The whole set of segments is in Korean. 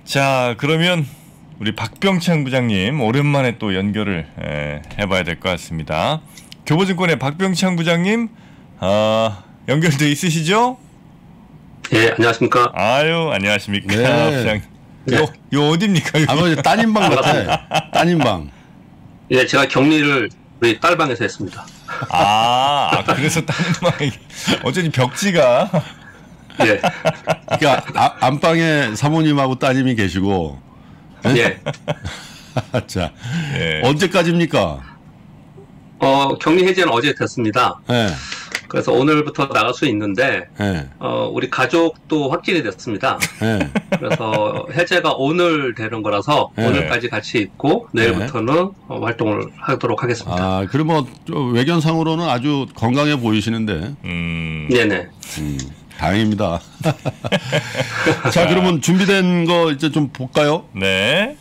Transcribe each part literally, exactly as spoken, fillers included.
자, 그러면 우리 박병창 부장님 오랜만에 또 연결을 에, 해봐야 될 것 같습니다. 교보증권의 박병창 부장님, 아, 연결돼 있으시죠? 예, 안녕하십니까? 아유, 안녕하십니까? 네. 부장님. 요, 요 어딥니까? 여기? 아버지 따님방 같아. 따님방. 예, 제가 격리를 우리 딸방에서 했습니다. 아, 아, 그래서 따님방 어쩐지 벽지가. 예. 그러니까 아, 안방에 사모님하고 따님이 계시고. 예. 자, 예. 언제까지입니까? 어, 격리 해제는 어제 됐습니다. 예. 그래서 오늘부터 나갈 수 있는데, 예. 어, 우리 가족도 확진이 됐습니다. 예. 그래서 해제가 오늘 되는 거라서 예. 오늘까지 같이 있고 내일부터는 어, 활동을 하도록 하겠습니다. 아, 그럼 뭐 외견상으로는 아주 건강해 보이시는데. 음. 네네. 음, 다행입니다. 자, 그러면 준비된 거 이제 좀 볼까요? 네.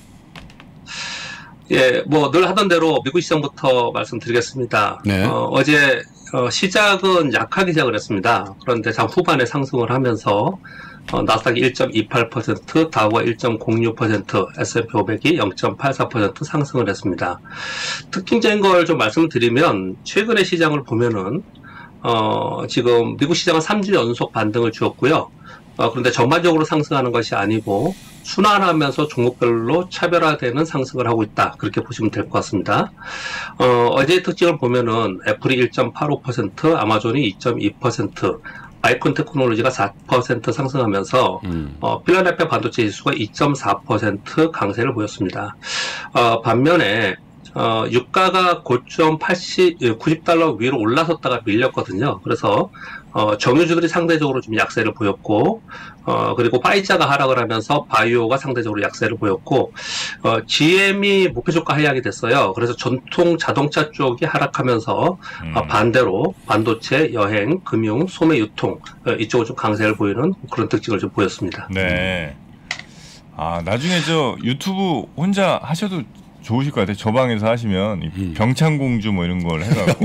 예, 뭐 늘 하던 대로 미국 시장부터 말씀드리겠습니다. 네. 어, 어제 어, 시작은 약하게 시작을 했습니다. 그런데 장 후반에 상승을 하면서 어, 나스닥이 일 점 이팔 퍼센트, 다우가 일 점 공육 퍼센트, 에스 앤 피 오백이 영 점 팔사 퍼센트 상승을 했습니다. 특징적인 걸 좀 말씀드리면 최근의 시장을 보면은 어, 지금 미국 시장은 삼 주 연속 반등을 주었고요. 어, 그런데 전반적으로 상승하는 것이 아니고 순환하면서 종목별로 차별화되는 상승을 하고 있다. 그렇게 보시면 될 것 같습니다. 어, 어제의 특징을 보면은 애플이 일 점 팔오 퍼센트, 아마존이 이 점 이 퍼센트, 아이콘 테크놀로지가 사 퍼센트 상승하면서 음. 어, 필라델피아 반도체 지수가 이 점 사 퍼센트 강세를 보였습니다. 어, 반면에 어, 유가가 고점 팔십, 구십 달러 위로 올라섰다가 밀렸거든요. 그래서, 어, 정유주들이 상대적으로 좀 약세를 보였고, 어, 그리고 파이자가 하락을 하면서 바이오가 상대적으로 약세를 보였고, 어, 지엠이 목표주가 하락이 됐어요. 그래서 전통 자동차 쪽이 하락하면서, 음. 어, 반대로 반도체, 여행, 금융, 소매 유통, 어, 이쪽으로 좀 강세를 보이는 그런 특징을 좀 보였습니다. 네. 아, 나중에 저 유튜브 혼자 하셔도 좋으실 것 같아요. 저 방에서 하시면 이 음. 병창공주 뭐 이런 걸 해갖고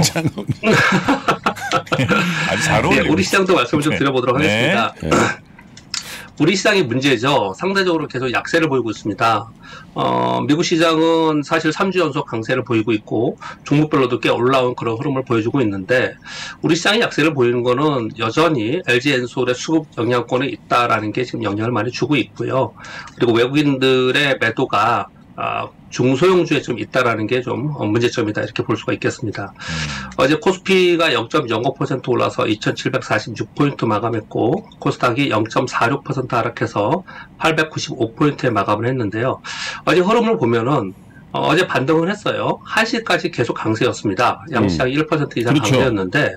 아주 잘 네, 어울려요. 우리 시장도 말씀을 좀 드려보도록 네. 하겠습니다. 네. 우리 시장이 문제죠. 상대적으로 계속 약세를 보이고 있습니다. 어, 미국 시장은 사실 삼 주 연속 강세를 보이고 있고 종목별로도 꽤 올라온 그런 흐름을 보여주고 있는데 우리 시장이 약세를 보이는 거는 여전히 엘지엔솔의 수급 영향권에 있다라는 게 지금 영향을 많이 주고 있고요. 그리고 외국인들의 매도가 아, 중소형주에 좀 있다라는 게 좀 문제점이다 이렇게 볼 수가 있겠습니다. 음. 어제 코스피가 영 점 영오 퍼센트 올라서 이천칠백사십육 포인트 마감했고 코스닥이 영 점 사육 퍼센트 하락해서 팔백구십오 포인트에 마감을 했는데요. 어제 흐름을 보면은 어, 어제 반등을 했어요. 한 시까지 계속 강세였습니다. 양시장이 음. 일 퍼센트 이상 그렇죠. 강세였는데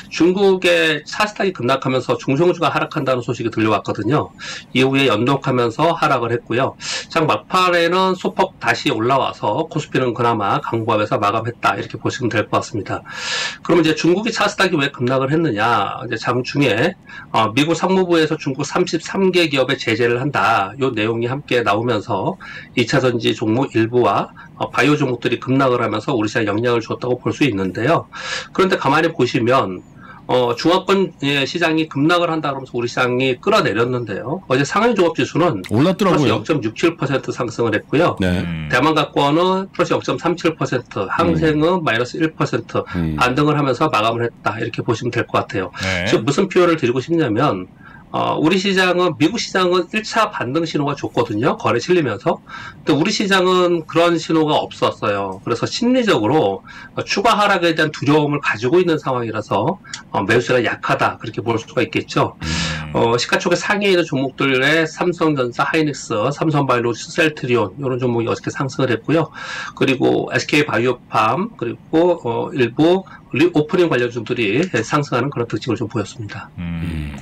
중국의 차스닥이 급락하면서 중소형주가 하락한다는 소식이 들려왔거든요. 이후에 연동하면서 하락을 했고요. 장 막판에는 소폭 다시 올라와서 코스피는 그나마 강보합에서 마감했다 이렇게 보시면 될 것 같습니다. 그러면 이제 중국이 차스닥이 왜 급락을 했느냐? 이제 장중에 어, 미국 상무부에서 중국 삼십삼 개 기업에 제재를 한다. 이 내용이 함께 나오면서 이 차 전지 종목 일부와 어, 바이오 종목들이 급락을 하면서 우리 시장에 영향을 줬다고 볼 수 있는데요. 그런데 가만히 보시면 어, 중화권 시장이 급락을 한다 그러면서 우리 시장이 끌어내렸는데요. 어제 상하이 종합지수는 올랐더라고요. 플러스 영 점 육칠 퍼센트 상승을 했고요. 네. 음. 대만가권은 플러스 영 점 삼칠 퍼센트, 항생은 음. 마이너스 일 퍼센트 음. 반등을 하면서 마감을 했다. 이렇게 보시면 될 것 같아요. 네. 지금 무슨 표현을 드리고 싶냐면 어, 우리 시장은, 미국 시장은 일 차 반등 신호가 좋거든요. 거래 실리면서. 근데 우리 시장은 그런 신호가 없었어요. 그래서 심리적으로 어, 추가 하락에 대한 두려움을 가지고 있는 상황이라서 어, 매수세가 약하다. 그렇게 볼 수가 있겠죠. 어, 시가총액 상위에 있는 종목들의 삼성전자, 하이닉스, 삼성바이오로직, 셀트리온 이런 종목이 어저께 상승을 했고요. 그리고 에스케이바이오팜 그리고 어, 일부 오프닝 관련주들이 상승하는 그런 특징을 좀 보였습니다. 음.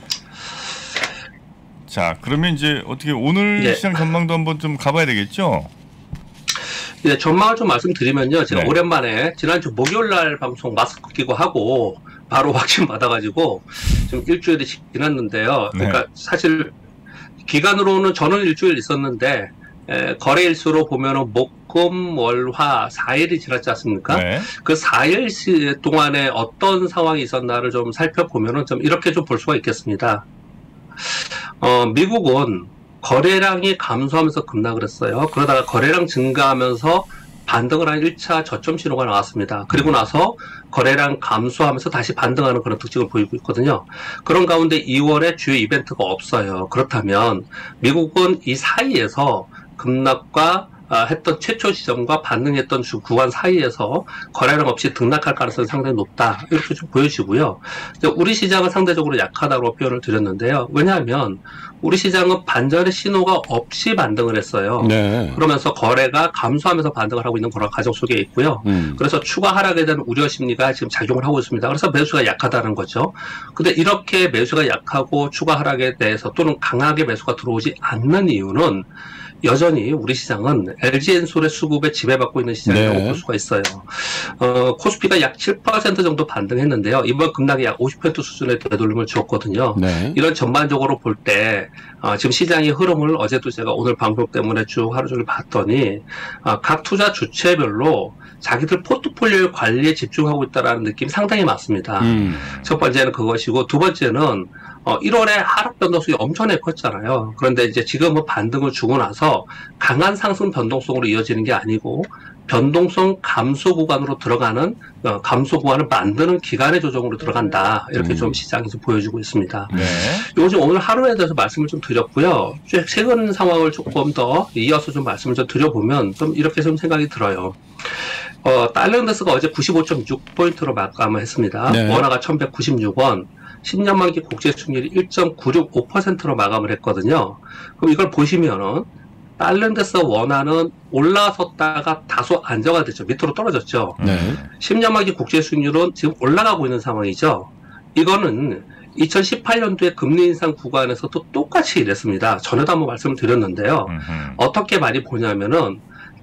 자, 그러면 이제 어떻게 오늘 네. 시장 전망도 한번 좀 가봐야 되겠죠? 네, 전망을 좀 말씀드리면요. 제가 네. 오랜만에 지난주 목요일 날 방송 마스크 끼고 하고 바로 확진 받아가지고 좀 일주일이 지났는데요. 그러니까 네. 사실 기간으로는 저는 일주일 있었는데 에, 거래일수로 보면은 목, 금, 월, 화 사 일이 지났지 않습니까? 네. 그 사 일 동안에 어떤 상황이 있었나를 좀 살펴보면은 좀 이렇게 좀 볼 수가 있겠습니다. 어, 미국은 거래량이 감소하면서 급락을 했어요. 그러다가 거래량 증가하면서 반등을 한 일 차 저점 신호가 나왔습니다. 그리고 나서 거래량 감소하면서 다시 반등하는 그런 특징을 보이고 있거든요. 그런 가운데 이월에 주요 이벤트가 없어요. 그렇다면 미국은 이 사이에서 급락과 아, 했던 최초 지점과 반등했던 주 구간 사이에서 거래량 없이 등락할 가능성이 상당히 높다. 이렇게 좀 보여지고요. 우리 시장은 상대적으로 약하다고 표현을 드렸는데요. 왜냐하면 우리 시장은 반전의 신호가 없이 반등을 했어요. 네. 그러면서 거래가 감소하면서 반등을 하고 있는 그런 과정 속에 있고요. 음. 그래서 추가 하락에 대한 우려 심리가 지금 작용을 하고 있습니다. 그래서 매수가 약하다는 거죠. 근데 이렇게 매수가 약하고 추가 하락에 대해서 또는 강하게 매수가 들어오지 않는 이유는 여전히 우리 시장은 엘지엔솔의 수급에 지배받고 있는 시장이라고 네. 볼 수가 있어요. 어, 코스피가 약 칠 퍼센트 정도 반등했는데요. 이번 급락이 약 오십 퍼센트 수준의 되돌림을 주었거든요. 네. 이런 전반적으로 볼 때 어, 지금 시장의 흐름을 어제도 제가 오늘 방송 때문에 쭉 하루 종일 봤더니 어, 각 투자 주체별로 자기들 포트폴리오 관리에 집중하고 있다는 느낌이 상당히 많습니다. 음. 첫 번째는 그것이고 두 번째는 어, 일월에 하락 변동성이 엄청나게 컸잖아요. 그런데 이제 지금은 반등을 주고 나서 강한 상승 변동성으로 이어지는 게 아니고 변동성 감소 구간으로 들어가는 어, 감소 구간을 만드는 기간의 조정으로 들어간다. 이렇게 음. 좀 시장이 좀 보여주고 있습니다. 네. 요즘 오늘 하루에 대해서 말씀을 좀 드렸고요. 최근 상황을 조금 더 이어서 좀 말씀을 좀 드려보면 좀 이렇게 좀 생각이 들어요. 어, 달러인덱스가 어제 구십오 점 육 포인트로 마감을 했습니다. 네. 원화가 천백구십육 원. 십 년 만기 국제 수익률이 일 점 구육오 퍼센트로 마감을 했거든요. 그럼 이걸 보시면은 달러인덱스 원화는 올라섰다가 다소 안정화 됐죠. 밑으로 떨어졌죠. 네. 십 년 만기 국제 수익률은 지금 올라가고 있는 상황이죠. 이거는 이천십팔 년도에 금리 인상 구간에서도 똑같이 이랬습니다. 전에도 한번 말씀을 드렸는데요. 음흠. 어떻게 많이 보냐면은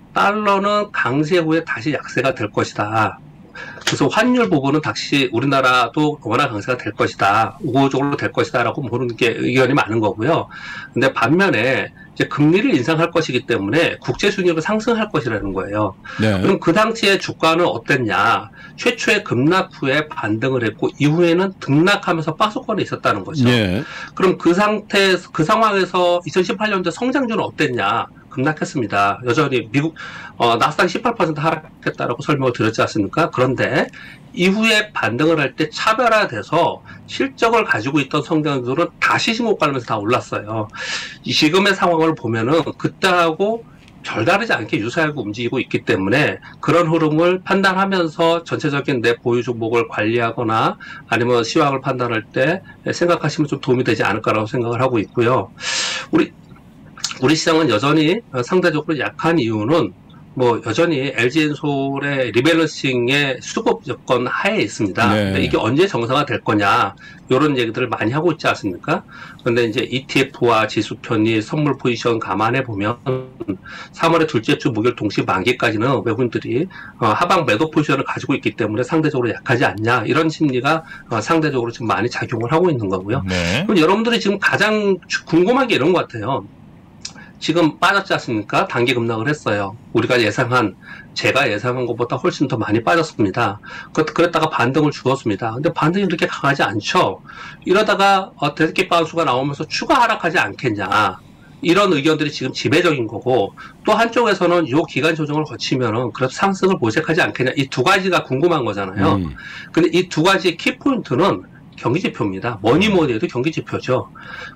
달러는 강세 후에 다시 약세가 될 것이다. 그래서 환율 부분은 다시 우리나라도 원화 강세가 될 것이다. 우호적으로 될 것이다. 라고 보는 게 의견이 많은 거고요. 근데 반면에 이제 금리를 인상할 것이기 때문에 국제 수익률은 상승할 것이라는 거예요. 네. 그럼 그 당시에 주가는 어땠냐? 최초의 급락 후에 반등을 했고 이후에는 등락하면서 박스권에 있었다는 거죠. 네. 그럼 그 상태에서 그 상황에서 이천십팔 년도 성장률은 어땠냐? 급락했습니다. 여전히 미국 어, 나스닥이 십팔 퍼센트 하락했다라고 설명을 드렸지 않습니까? 그런데 이후에 반등을 할 때 차별화돼서 실적을 가지고 있던 성장률은 다시 신고가면서 다 올랐어요. 이 지금의 상황을 보면은 그때하고 별다르지 않게 유사하게 움직이고 있기 때문에 그런 흐름을 판단하면서 전체적인 내 보유 종목을 관리하거나 아니면 시황을 판단할 때 생각하시면 좀 도움이 되지 않을까라고 생각을 하고 있고요. 우리 우리 시장은 여전히 상대적으로 약한 이유는 뭐 여전히 엘지엔솔의 리밸런싱의 수급 여건 하에 있습니다. 네. 근데 이게 언제 정상화 될 거냐 이런 얘기들을 많이 하고 있지 않습니까? 그런데 이제 이티에프와 지수 편입, 선물 포지션 감안해 보면 삼월의 둘째 주 목요일 동시 만기까지는 외국인들이 하방 매도 포지션을 가지고 있기 때문에 상대적으로 약하지 않냐 이런 심리가 상대적으로 지금 많이 작용을 하고 있는 거고요. 네. 그럼 여러분들이 지금 가장 궁금한 게 이런 것 같아요. 지금 빠졌지 않습니까? 단기 급락을 했어요. 우리가 예상한, 제가 예상한 것보다 훨씬 더 많이 빠졌습니다. 그랬다가 반등을 주었습니다. 근데 반등이 그렇게 강하지 않죠? 이러다가 어, 대스키 바운스가 나오면서 추가 하락하지 않겠냐. 이런 의견들이 지금 지배적인 거고, 또 한쪽에서는 요 기간 조정을 거치면은 그래도 상승을 모색하지 않겠냐. 이 두 가지가 궁금한 거잖아요. 음. 근데 이 두 가지 키포인트는 경기지표입니다. 뭐니 뭐니 해도 경기지표죠.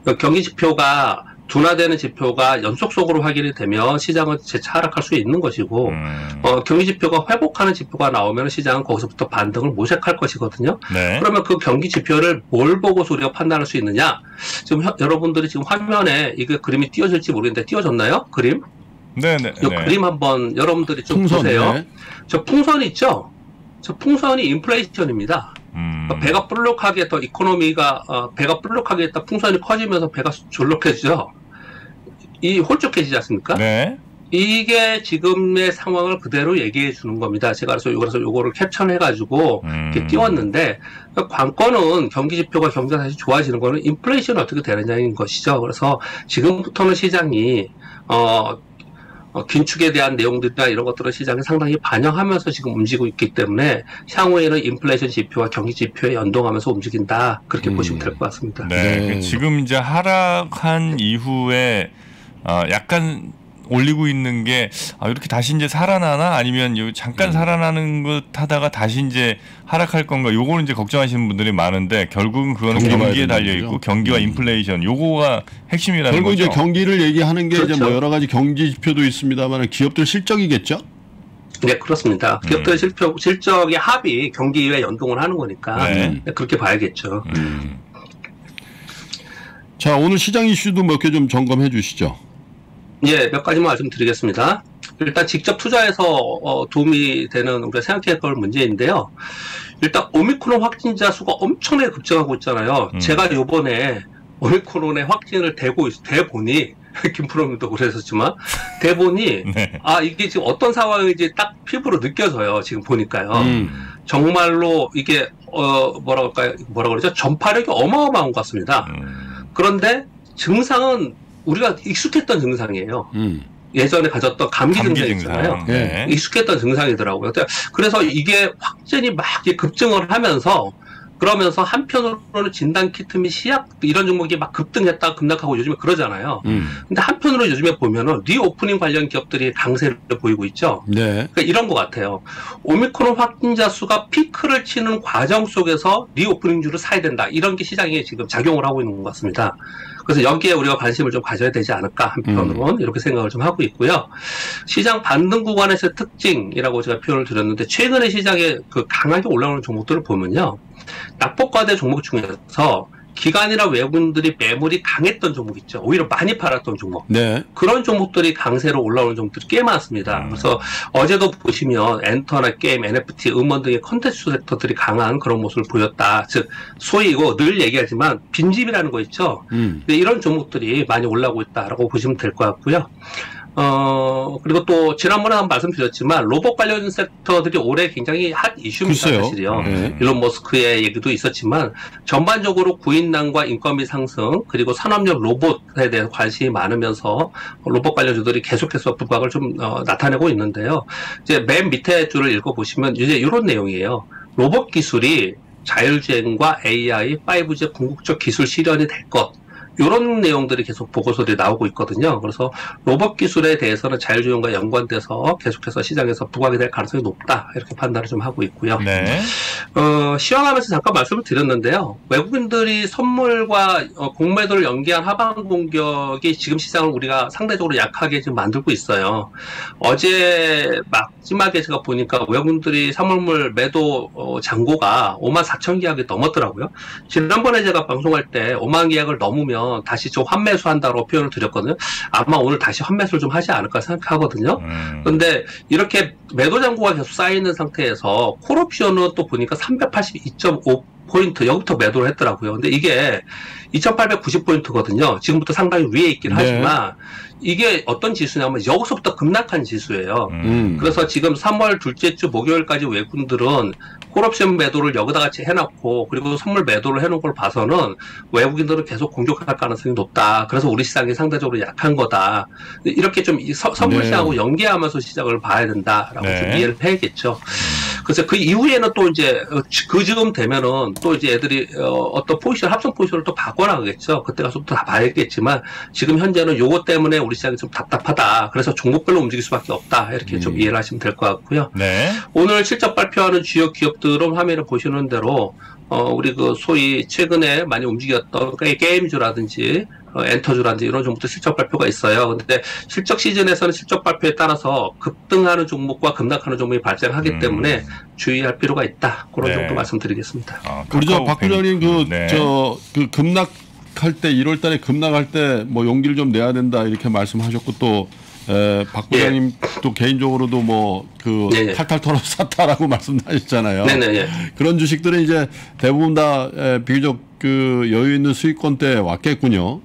경기지표가 둔화되는 지표가 연속적으로 확인이 되면 시장은 재차 하락할 수 있는 것이고 음. 어, 경기지표가 회복하는 지표가 나오면 시장은 거기서부터 반등을 모색할 것이거든요. 네. 그러면 그 경기지표를 뭘 보고서 우리가 판단할 수 있느냐? 지금 혀, 여러분들이 지금 화면에 이게 그림이 띄워질지 모르겠는데 띄워졌나요? 그림? 네네. 이 네. 그림 한번 여러분들이 좀 풍선, 보세요. 네. 저 풍선 있죠? 저 풍선이 인플레이션입니다. 음. 배가 볼록하게 더 이코노미가 어, 배가 볼록하게 했다 풍선이 커지면서 배가 졸록해지죠. 이 홀쭉해지지 않습니까? 네. 이게 지금의 상황을 그대로 얘기해 주는 겁니다. 제가 그래서 그래서 요거를 캡처를 해가지고 음. 이렇게 띄웠는데 관건은 경기 지표가 경기가 다시 좋아지는 거는 인플레이션이 어떻게 되느냐인 것이죠. 그래서 지금부터는 시장이 어. 어, 긴축에 대한 내용들이나 이런 것들을 시장에 상당히 반영하면서 지금 움직이고 있기 때문에 향후에는 인플레이션 지표와 경기 지표에 연동하면서 움직인다. 그렇게 음. 보시면 될 것 같습니다. 네. 네. 지금 이제 하락한 이후에 아, 약간 올리고 있는 게 아, 이렇게 다시 이제 살아나나 아니면 요 잠깐 음. 살아나는 것 하다가 다시 이제 하락할 건가 요거는 이제 걱정하시는 분들이 많은데 결국은 그거는 경기 봐야 경기에 달려 된다는 있고 거죠? 경기와 음. 인플레이션 요거가 핵심이라는 결국 거죠. 이제 경기를 얘기하는 게 이제 그렇죠. 뭐 여러 가지 경기 지표도 있습니다만 기업들 실적이겠죠? 네, 그렇습니다. 기업들의 음. 실적, 실적의 합이 경기에 연동을 하는 거니까 네. 그렇게 봐야겠죠. 음. 자, 오늘 시장 이슈도 몇 개 좀 점검해 주시죠. 예, 몇 가지만 말씀드리겠습니다. 일단 직접 투자해서 어, 도움이 되는 우리가 생각해야 할 문제인데요. 일단 오미크론 확진자 수가 엄청나게 급증하고 있잖아요. 음. 제가 요번에 오미크론의 확진을 대고 있- 대보니 김프로님도 그러셨지만 대보니 네. 아 이게 지금 어떤 상황인지 딱 피부로 느껴져요. 지금 보니까요. 음. 정말로 이게 어 뭐라 그럴까요? 뭐라 그러죠? 전파력이 어마어마한 것 같습니다. 음. 그런데 증상은 우리가 익숙했던 증상이에요. 음. 예전에 가졌던 감기, 감기 증상 있잖아요. 증상. 네. 익숙했던 증상이더라고요. 그래서 이게 확진이 막 이렇게 급증을 하면서 그러면서 한편으로는 진단키트 및 시약 이런 종목이 막 급등했다 급락하고 요즘에 그러잖아요. 음. 근데 한편으로 요즘에 보면은 리오프닝 관련 기업들이 강세를 보이고 있죠. 네. 그러니까 이런 것 같아요. 오미크론 확진자 수가 피크를 치는 과정 속에서 리오프닝주를 사야 된다. 이런 게 시장에 지금 작용을 하고 있는 것 같습니다. 그래서 여기에 우리가 관심을 좀 가져야 되지 않을까 한편으로는 음. 이렇게 생각을 좀 하고 있고요. 시장 반등 구간에서의 특징이라고 제가 표현을 드렸는데 최근에 시장에 그 강하게 올라오는 종목들을 보면요. 낙폭과대 종목 중에서 기관이나 외국인들이 매물이 강했던 종목 있죠. 오히려 많이 팔았던 종목. 네. 그런 종목들이 강세로 올라오는 종목들이 꽤 많습니다. 음. 그래서 어제도 보시면 엔터나 게임, 엔에프티, 음원 등의 콘텐츠 섹터들이 강한 그런 모습을 보였다. 즉 소위 이거 늘 얘기하지만 빈집이라는 거 있죠. 음. 근데 이런 종목들이 많이 올라오고 있다라고 보시면 될 것 같고요. 어, 그리고 또, 지난번에 한 번 말씀드렸지만, 로봇 관련 섹터들이 올해 굉장히 핫 이슈입니다, 글쎄요. 사실이요. 네. 일론 머스크의 얘기도 있었지만, 전반적으로 구인난과 인건비 상승, 그리고 산업용 로봇에 대해서 관심이 많으면서, 로봇 관련주들이 계속해서 부각을 좀, 어, 나타내고 있는데요. 이제 맨 밑에 줄을 읽어보시면, 이제 이런 내용이에요. 로봇 기술이 자율주행과 에이아이, 파이브지 궁극적 기술 실현이 될 것. 이런 내용들이 계속 보고서들이 나오고 있거든요. 그래서 로봇 기술에 대해서는 자율주행과 연관돼서 계속해서 시장에서 부각이 될 가능성이 높다. 이렇게 판단을 좀 하고 있고요. 네. 어, 시황하면서 잠깐 말씀을 드렸는데요. 외국인들이 선물과 어, 공매도를 연계한 하방 공격이 지금 시장을 우리가 상대적으로 약하게 지금 만들고 있어요. 어제 마지막에 제가 보니까 외국인들이 선물물 매도 어, 잔고가 오만 사천 계약이 넘었더라고요. 지난번에 제가 방송할 때 오만 계약을 넘으면 다시 좀 환매수한다고 표현을 드렸거든요. 아마 오늘 다시 환매수를 좀 하지 않을까 생각하거든요. 음. 근데 이렇게 매도 잔고가 계속 쌓여있는 상태에서 콜옵션은 또 보니까 삼백팔십이 점 오 포인트 여기부터 매도를 했더라고요. 근데 이게 이천팔백구십 포인트거든요. 지금부터 상당히 위에 있긴 네. 하지만 이게 어떤 지수냐면 여기서부터 급락한 지수예요. 음. 그래서 지금 삼월 둘째 주 목요일까지 외국인들은 콜옵션 매도를 여기다 같이 해놨고 그리고 선물 매도를 해놓은 걸 봐서는 외국인들은 계속 공격할 가능성이 높다. 그래서 우리 시장이 상대적으로 약한 거다. 이렇게 좀 이 서- 선물 네. 시장하고 연계하면서 시장을 봐야 된다라고 네. 좀 이해를 해야겠죠. 그래서 그 이후에는 또 이제 어, 그 즈음 되면은 또 이제 애들이 어, 어떤 포지션 합성 포지션을 또 바꿔나가겠죠. 그때 가서 또 다 봐야겠지만 지금 현재는 요거 때문에 우리 시장이 좀 답답하다. 그래서 종목별로 움직일 수밖에 없다. 이렇게 좀 음. 이해를 하시면 될 것 같고요. 네. 오늘 실적 발표하는 주요 기업들은 화면을 보시는 대로 어, 우리 그 소위 최근에 많이 움직였던 게- 게임주라든지 어, 엔터주라든지 이런 종목들 실적 발표가 있어요. 근데 실적 시즌에서는 실적 발표에 따라서 급등하는 종목과 급락하는 종목이 발생하기 음. 때문에 주의할 필요가 있다. 그런 네. 정도 말씀드리겠습니다. 아, 우리 저 카카오 박 뱅- 부장님 그 네. 저 그 급락할 때 일월 달에 급락할 때 뭐 용기를 좀 내야 된다 이렇게 말씀하셨고 또 에, 박 부장님 또 개인적으로도 뭐 그 예, 예. 탈탈 털어 샀다라고 말씀하셨잖아요. 네네. 예. 그런 주식들은 이제 대부분 다 에, 비교적 그 여유 있는 수익권대 왔겠군요.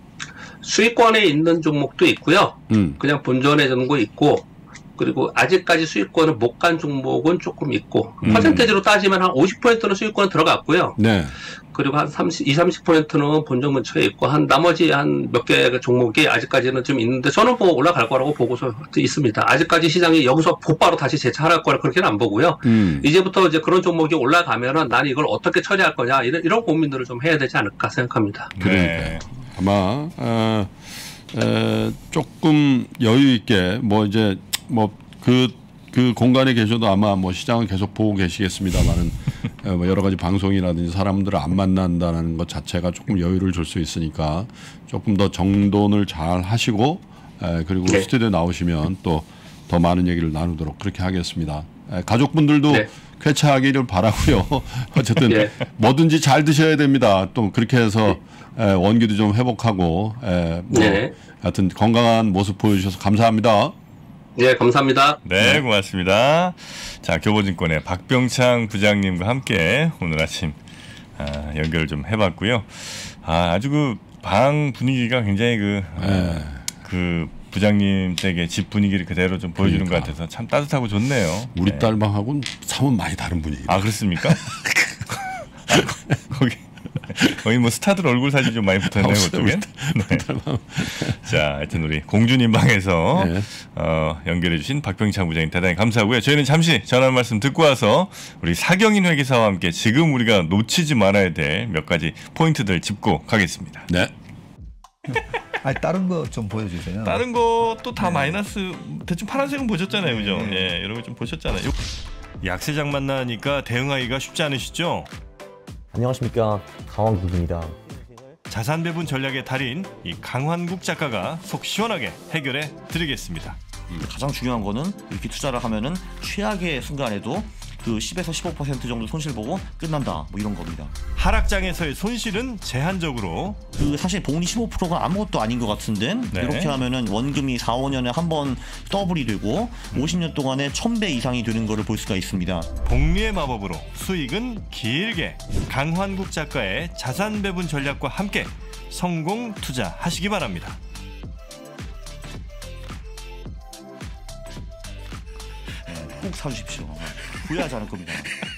수익권에 있는 종목도 있고요. 음. 그냥 본전에 드는 거 있고 그리고 아직까지 수익권을 못 간 종목은 조금 있고 음. 퍼센테이지로 따지면 한 오십 퍼센트는 수익권 들어갔고요. 네. 그리고 한 삼십, 이십, 삼십 퍼센트는 본전 근처에 있고 한 나머지 한 몇 개 종목이 아직까지는 좀 있는데 저는 뭐 올라갈 거라고 보고서 있습니다. 아직까지 시장이 여기서 곧바로 다시 재차할 거라 그렇게는 안 보고요. 음. 이제부터 이제 그런 종목이 올라가면은 나는 이걸 어떻게 처리할 거냐 이런 이런 고민들을 좀 해야 되지 않을까 생각합니다. 네. 아마 어, 에, 조금 여유 있게 뭐 이제 뭐 그 그 공간에 계셔도 아마 뭐 시장은 계속 보고 계시겠습니다만은 뭐 여러 가지 방송이라든지 사람들을 안 만난다는 것 자체가 조금 여유를 줄 수 있으니까 조금 더 정돈을 잘 하시고 에, 그리고 네. 스튜디오에 나오시면 또 더 많은 얘기를 나누도록 그렇게 하겠습니다. 에, 가족분들도 네. 쾌차하기를 바라고요. 어쨌든 예. 뭐든지 잘 드셔야 됩니다. 또 그렇게 해서 에, 원기도 좀 회복하고 에, 뭐 네. 하여튼 건강한 모습 보여주셔서 감사합니다. 네, 감사합니다. 네, 고맙습니다. 자, 교보증권의 박병창 부장님과 함께 오늘 아침 아, 연결을 좀 해봤고요. 아, 아주 그 방 분위기가 굉장히 그, 아, 그 부장님 댁의 집 분위기를 그대로 좀 보여주는 그러니까. 것 같아서 참 따뜻하고 좋네요. 우리 네. 딸 방하고는 사뭇 많이 다른 분위기. 아, 그렇습니까? 거기 거기 뭐 스타들 얼굴 사진 좀 많이 붙었네요, 없어요, 그쪽엔. 네. 자, 하여튼 우리 공주님 방에서 네. 어, 연결해주신 박병창 부장님 대단히 감사하고요. 저희는 잠시 전화 말씀 듣고 와서 우리 사경인 회계사와 함께 지금 우리가 놓치지 말아야 될 몇 가지 포인트들 짚고 가겠습니다. 네. 아니 다른 거 좀 보여주세요. 다른 것도 다 마이너스 대충 파란색은 보셨잖아요, 그죠? 예, 이런 거 좀 보셨잖아요. 약세장 만나니까 대응하기가 쉽지 않으시죠? 안녕하십니까, 강원국입니다. 자산 배분 전략의 달인 이 강환국 작가가 속 시원하게 해결해 드리겠습니다. 가장 중요한 거는 이렇게 투자를 하면은 최악의 순간에도 그 십에서 십오 퍼센트 정도 손실 보고 끝난다, 뭐 이런 겁니다. 하락장에서의 손실은 제한적으로 그 사실 복리 십오 퍼센트가 아무것도 아닌 것 같은데 네. 이렇게 하면은 원금이 사, 오 년에 한 번 더블이 되고 오십 년 동안에 천 배 이상이 되는 거를 볼 수가 있습니다. 복리의 마법으로 수익은 길게 강환국 작가의 자산 배분 전략과 함께 성공 투자하시기 바랍니다. 꼭 사주십시오. 후회하지 않을 겁니다.